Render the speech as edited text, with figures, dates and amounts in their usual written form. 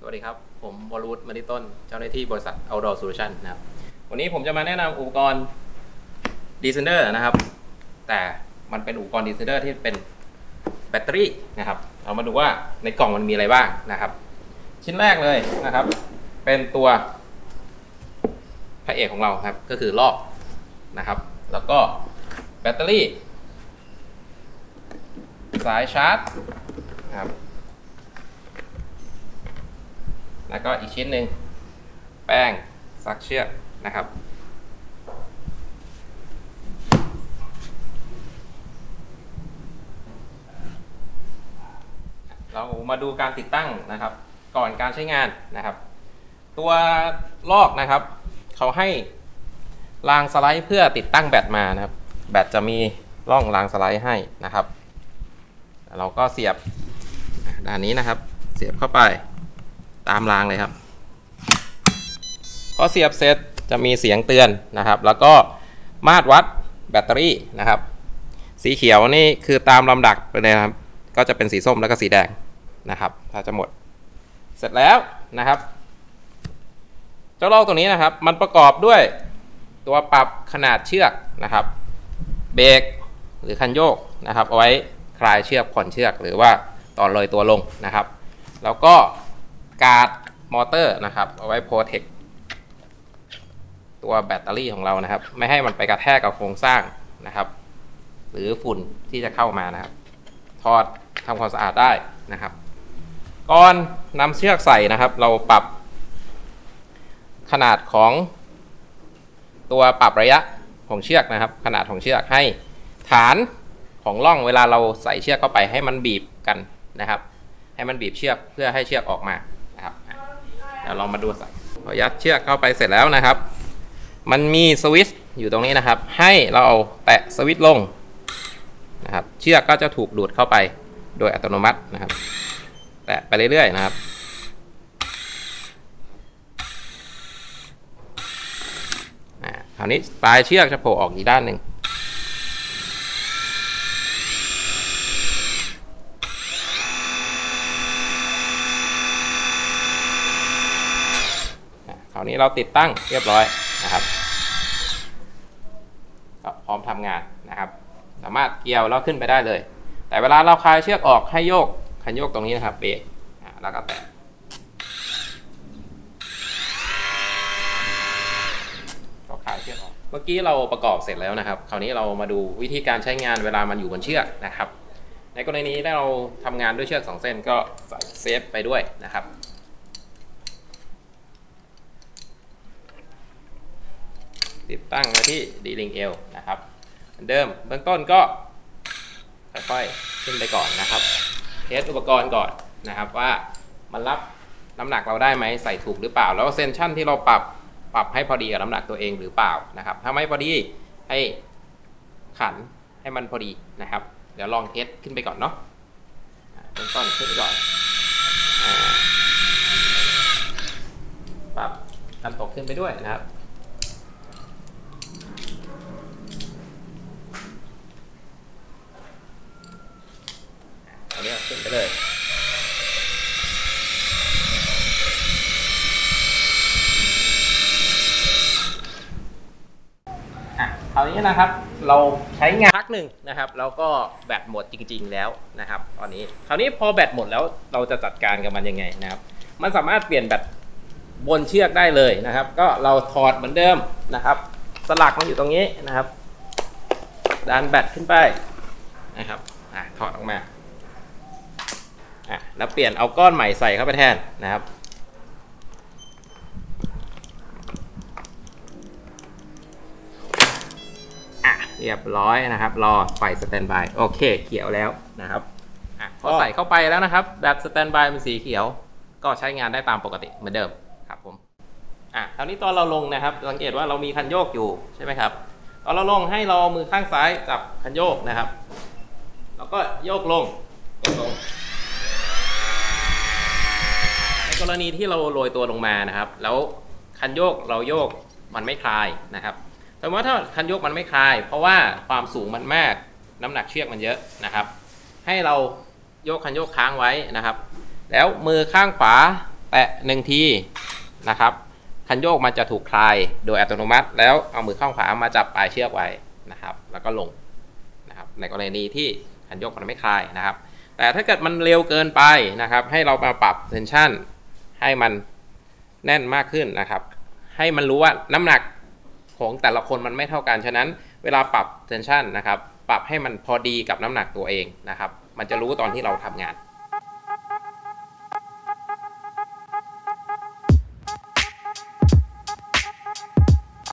วัสดีครับผมวรุษ มณิต้นเจ้าหน้าที่บริษัท Outdoor Solution นะครับวันนี้ผมจะมาแนะนำอุปกรณ์ดีเซนเดอร์นะครับแต่มันเป็นอุปกรณ์ดีเซนเดอร์ที่เป็นแบตเตอรี่นะครับเรามาดูว่าในกล่องมันมีอะไรบ้างนะครับชิ้นแรกเลยนะครับเป็นตัวพระเอกของเราครับก็คือลอกนะครับแล้วก็แบตเตอรี่สายชาร์จนะครับแล้วก็อีกชิ้นหนึ่งแป้งซักเชือกนะครับเรามาดูการติดตั้งนะครับก่อนการใช้งานนะครับตัวลอกนะครับเขาให้รางสไลด์เพื่อติดตั้งแบตมานะครับแบตจะมีร่องรางสไลด์ให้นะครับเราก็เสียบด้านนี้นะครับเสียบเข้าไปตามรางเลยครับพอเสียบเสร็จจะมีเสียงเตือนนะครับแล้วก็มาตรวัดแบตเตอรี่นะครับสีเขียวนี่คือตามลำดับไปเลยครับก็จะเป็นสีส้มแล้วก็สีแดงนะครับถ้าจะหมดเสร็จแล้วนะครับเจ้าลอกตัวนี้นะครับมันประกอบด้วยตัวปรับขนาดเชือกนะครับเบรกหรือคันโยกนะครับเอาไว้คลายเชือกผ่อนเชือกหรือว่าตอนลอยตัวลงนะครับแล้วก็การ์ดมอเตอร์นะครับเอาไว้โปรเทคตัวแบตเตอรี่ของเรานะครับไม่ให้มันไปกระแทกกับโครงสร้างนะครับหรือฝุ่นที่จะเข้ามานะครับถอดทำความสะอาดได้นะครับก่อนนำเชือกใส่นะครับเราปรับขนาดของตัวปรับระยะของเชือกนะครับขนาดของเชือกให้ฐานของร่องเวลาเราใส่เชือกเข้าไปให้มันบีบกันนะครับให้มันบีบเชือกเพื่อให้เชือกออกมานะครับเดี๋ยวลองมาดูใส่พอยัดเชือกเข้าไปเสร็จแล้วนะครับมันมีสวิตช์อยู่ตรงนี้นะครับให้เราเอาแตะสวิตช์ลงนะครับเชือกก็จะถูกดูดเข้าไปโดยอัตโนมัตินะครับแตะไปเรื่อยๆนะครับคราวนี้ปลายเชือกจะโผล่ออกอีกด้านหนึ่งคราวนี้เราติดตั้งเรียบร้อยนะครับก็พร้อมทำงานนะครับสามารถเกี่ยวแล้วขึ้นไปได้เลยแต่เวลาเราคลายเชือกออกให้โยกคันโยกตรงนี้นะครับเบรกแล้วก็แตะก็คลายเชือกออกเมื่อกี้เราประกอบเสร็จแล้วนะครับคราวนี้เรามาดูวิธีการใช้งานเวลามันอยู่บนเชือกนะครับในกรณีนี้ถ้าเราทำงานด้วยเชือก2เส้นก็ใส่เซฟไปด้วยนะครับติดตั้งมาที่ดีลิงเอลนะครับเหมือนเดิมเบื้องต้นก็ค่อยๆขึ้นไปก่อนนะครับเทสอุปกรณ์ก่อนนะครับว่ามันรับน้ำหนักเราได้ไหมใส่ถูกหรือเปล่าแล้วเซนชั่นที่เราปรับให้พอดีกับน้ำหนักตัวเองหรือเปล่านะครับถ้าไม่พอดีให้ขันให้มันพอดีนะครับเดี๋ยวลองเทสขึ้นไปก่อนเนาะเบื้องต้นขึ้นไปก่อนปรับการตกขึ้นไปด้วยนะครับอันนี้ขึ้นไปเลยคราวนี้นะครับเราใช้งานพักหนึ่งนะครับแล้วก็แบตหมดจริงๆแล้วนะครับตอนนี้คราวนี้พอแบตหมดแล้วเราจะจัดการกับมันยังไงนะครับมันสามารถเปลี่ยนแบตบนเชือกได้เลยนะครับก็เราถอดเหมือนเดิมนะครับสลักมันอยู่ตรงนี้นะครับดันแบตขึ้นไปนะครับถอดออกมาแล้วเปลี่ยนเอาก้อนใหม่ใส่เข้าไปแทนนะครับเรียบร้อยนะครับรอไฟสแตนบายโอเคเขียวแล้วนะครับพอใส่เข้าไปแล้วนะครับแบตสแตนบายเป็นสีเขียวก็ใช้งานได้ตามปกติเหมือนเดิมครับผมคราวนี้ตอนเราลงนะครับสังเกตว่าเรามีคันโยกอยู่ใช่ไหมครับตอนเราลงให้เรามือข้างซ้ายจับคันโยกนะครับแล้วก็โยกลงในกรณีที่เราโรยตัวลงมานะครับแล้วคันโยกเราโยกมันไม่คลายนะครับแต่ว่าถ้าคันโยกมันไม่คลายเพราะว่าความสูงมันมากน้ำหนักเชือกมันเยอะนะครับให้เราโยกคันโยกค้างไว้นะครับแล้วมือข้างขวาแตะ1 ทีนะครับคันโยกมันจะถูกคลายโดยอัตโนมัติแล้วเอามือข้างขวามาจับปลายเชือกไว้นะครับแล้วก็ลงนะครับในกรณีที่คันโยกมันไม่คลายนะครับแต่ถ้าเกิดมันเร็วเกินไปนะครับให้เรามาปรับเทนชั่นให้มันแน่นมากขึ้นนะครับให้มันรู้ว่าน้ำหนักของแต่ละคนมันไม่เท่ากันฉะนั้นเวลาปรับเทนชั่นนะครับปรับให้มันพอดีกับน้ำหนักตัวเองนะครับมันจะรู้ตอนที่เราทำงาน